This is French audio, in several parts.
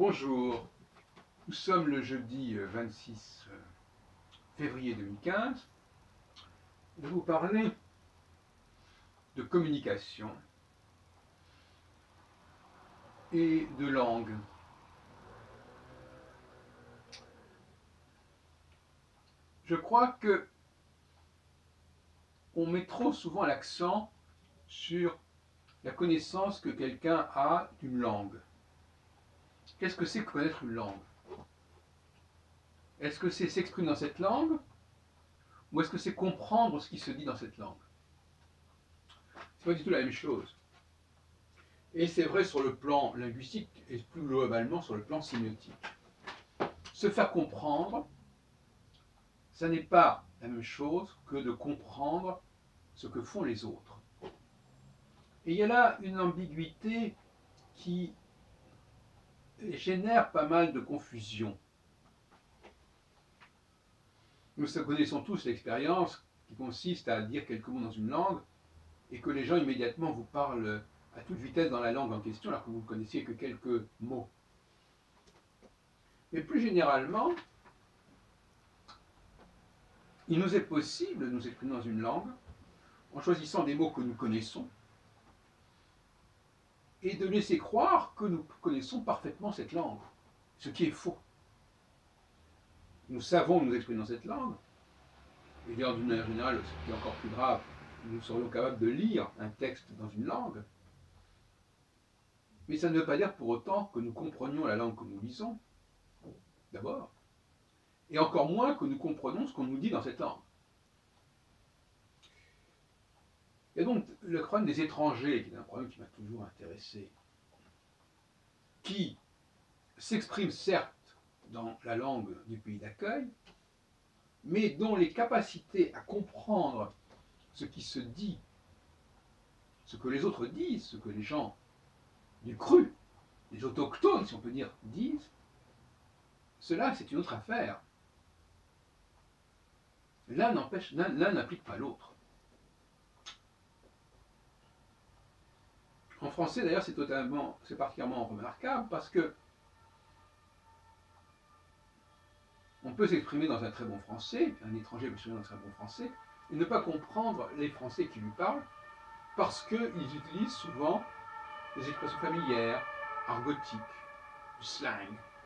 Bonjour, nous sommes le jeudi 26 février 2015. Je vais vous parler de communication et de langue. Je crois que on met trop souvent l'accent sur la connaissance que quelqu'un a d'une langue. Qu'est-ce que c'est que connaître une langue? Est-ce que c'est s'exprimer dans cette langue ou est-ce que c'est comprendre ce qui se dit dans cette langue? C'est pas du tout la même chose. Et c'est vrai sur le plan linguistique et plus globalement sur le plan sémiotique. Se faire comprendre, ça n'est pas la même chose que de comprendre ce que font les autres. Et il y a là une ambiguïté qui génère pas mal de confusion. Nous connaissons tous l'expérience qui consiste à dire quelques mots dans une langue et que les gens immédiatement vous parlent à toute vitesse dans la langue en question alors que vous ne connaissiez que quelques mots. Mais plus généralement, il nous est possible de nous exprimer dans une langue en choisissant des mots que nous connaissons et de laisser croire que nous connaissons parfaitement cette langue, ce qui est faux. Nous savons nous exprimer dans cette langue, et d'ailleurs d'une manière générale, ce qui est encore plus grave, nous serions capables de lire un texte dans une langue, mais ça ne veut pas dire pour autant que nous comprenions la langue que nous lisons, d'abord, et encore moins que nous comprenons ce qu'on nous dit dans cette langue. Il y a donc le problème des étrangers, qui est un problème qui m'a toujours intéressé, qui s'expriment certes dans la langue du pays d'accueil, mais dont les capacités à comprendre ce qui se dit, ce que les autres disent, ce que les gens du cru, les autochtones, si on peut dire, disent, cela c'est une autre affaire. L'un n'implique pas l'autre. En français d'ailleurs c'est particulièrement remarquable parce que on peut s'exprimer dans un très bon français, un étranger peut s'exprimer dans un très bon français, et ne pas comprendre les Français qui lui parlent, parce qu'ils utilisent souvent des expressions familières, argotiques, du slang.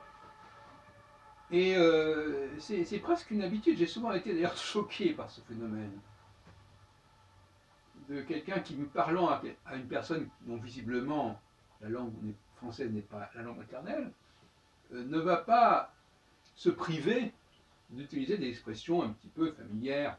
Et c'est presque une habitude, j'ai souvent été d'ailleurs choqué par ce phénomène. De quelqu'un qui, parlant à une personne dont visiblement la langue française n'est pas la langue maternelle, ne va pas se priver d'utiliser des expressions un petit peu familières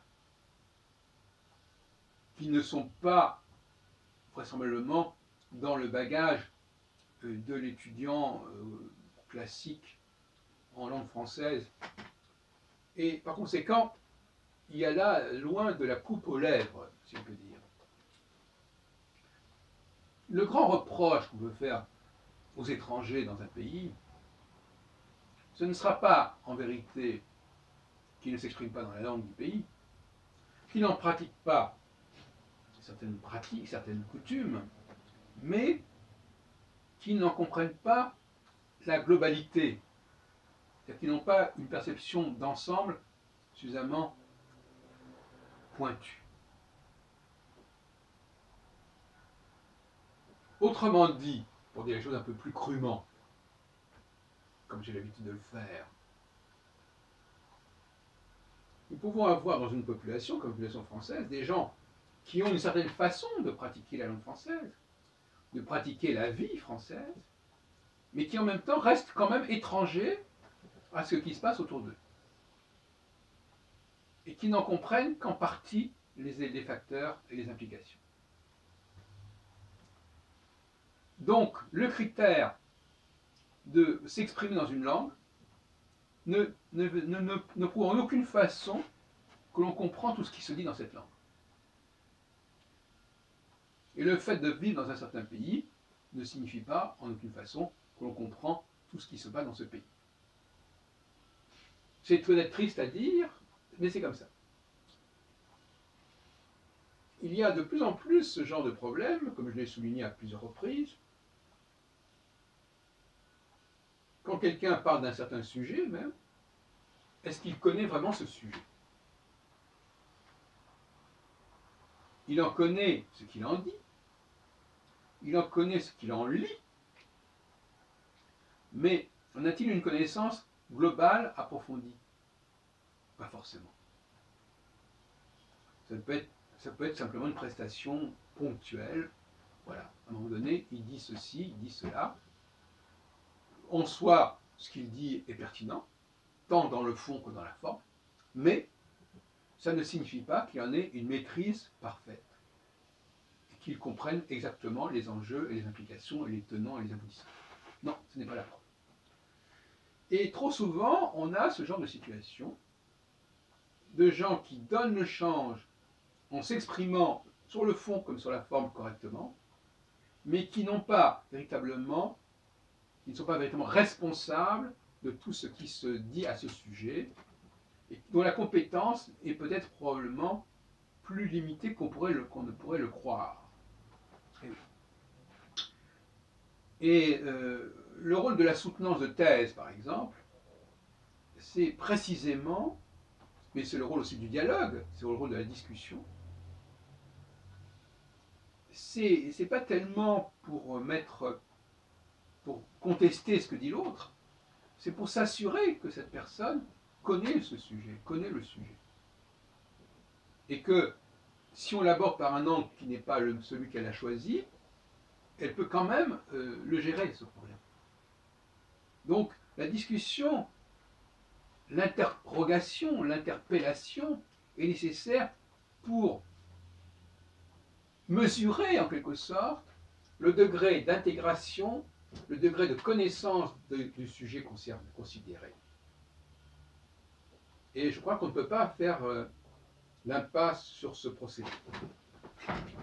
qui ne sont pas vraisemblablement dans le bagage de l'étudiant classique en langue française. Et par conséquent, il y a là loin de la coupe aux lèvres, si on peut dire. Le grand reproche qu'on veut faire aux étrangers dans un pays, ce ne sera pas en vérité qu'ils ne s'expriment pas dans la langue du pays, qu'ils n'en pratiquent pas certaines pratiques, certaines coutumes, mais qu'ils n'en comprennent pas la globalité, c'est-à-dire qu'ils n'ont pas une perception d'ensemble suffisamment pointue. Autrement dit, pour dire les choses un peu plus crûment, comme j'ai l'habitude de le faire, nous pouvons avoir dans une population, comme la population française, des gens qui ont une certaine façon de pratiquer la langue française, de pratiquer la vie française, mais qui en même temps restent quand même étrangers à ce qui se passe autour d'eux. Et qui n'en comprennent qu'en partie les facteurs et les implications. Donc, le critère de s'exprimer dans une langue ne prouve en aucune façon que l'on comprend tout ce qui se dit dans cette langue. Et le fait de vivre dans un certain pays ne signifie pas en aucune façon que l'on comprend tout ce qui se passe dans ce pays. C'est peut-être triste à dire, mais c'est comme ça. Il y a de plus en plus ce genre de problème, comme je l'ai souligné à plusieurs reprises. Quand quand quelqu'un parle d'un certain sujet même, est-ce qu'il connaît vraiment ce sujet? Il en connaît ce qu'il en dit, il en connaît ce qu'il en lit, mais en a-t-il une connaissance globale, approfondie? Pas forcément. Ça peut être simplement une prestation ponctuelle. Voilà, à un moment donné, il dit ceci, il dit cela. En soi, ce qu'il dit est pertinent, tant dans le fond que dans la forme, mais ça ne signifie pas qu'il en ait une maîtrise parfaite, et qu'il comprenne exactement les enjeux et les implications et les tenants et les aboutissants. Non, ce n'est pas la preuve. Et trop souvent, on a ce genre de situation de gens qui donnent le change en s'exprimant sur le fond comme sur la forme correctement, mais qui n'ont pas véritablement, qui ne sont pas véritablement responsables de tout ce qui se dit à ce sujet, et dont la compétence est peut-être probablement plus limitée qu'on ne pourrait le croire. Et le rôle de la soutenance de thèse, par exemple, c'est précisément, mais c'est le rôle aussi du dialogue, c'est le rôle de la discussion, c'est pas tellement pour contester ce que dit l'autre, c'est pour s'assurer que cette personne connaît ce sujet, connaît le sujet. Et que si on l'aborde par un angle qui n'est pas celui qu'elle a choisi, elle peut quand même le gérer, ce problème. Donc la discussion, l'interrogation, l'interpellation est nécessaire pour mesurer en quelque sorte le degré d'intégration, le degré de connaissance du sujet considéré. Et je crois qu'on ne peut pas faire l'impasse sur ce procédé.